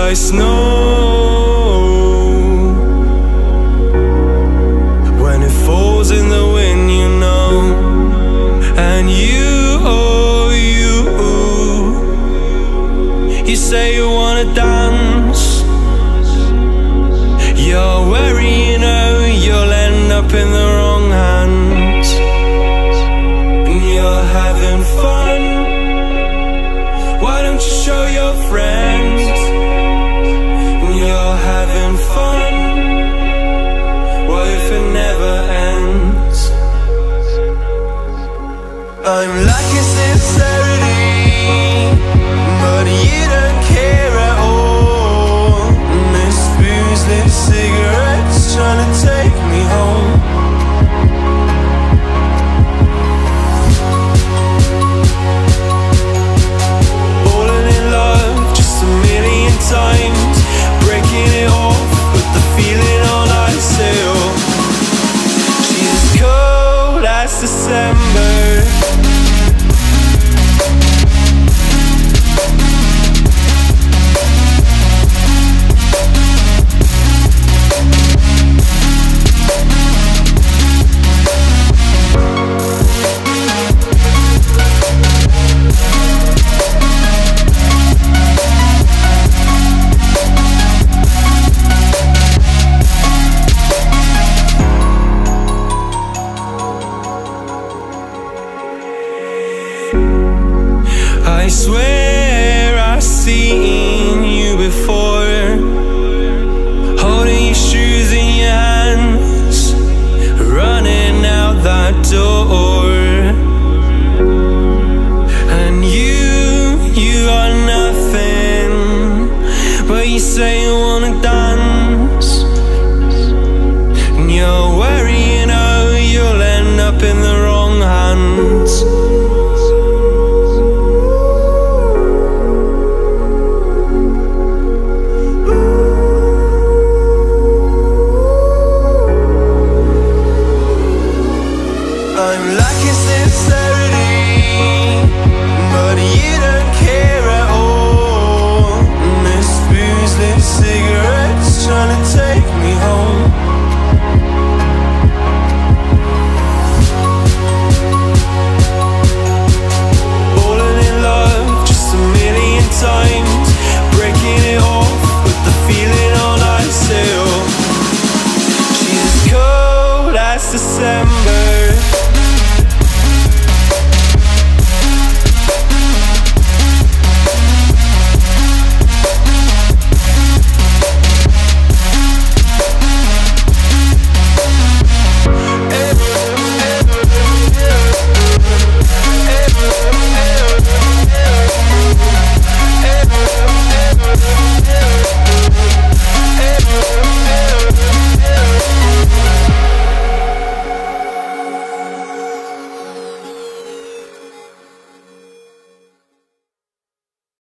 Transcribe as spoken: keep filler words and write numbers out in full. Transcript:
like snow when it falls in the wind, you know. And you, oh you, you say you wanna dance. You're wary, you know, you'll end up in the wrong hands. And you're having fun, why don't you show your friends? And you're having fun, what if it never ends? I'm lacking sincerity, but you don't care at all. Miss booze, lit cigarettes, trying to take me home. Falling in love just a million times, breaking it off, put the feeling on ice still. She's as cold as December. I swear I've seen you before, holding your shoes in your hands, running out that door. And you, you are nothing, but you say you wanna dance. And you're worried,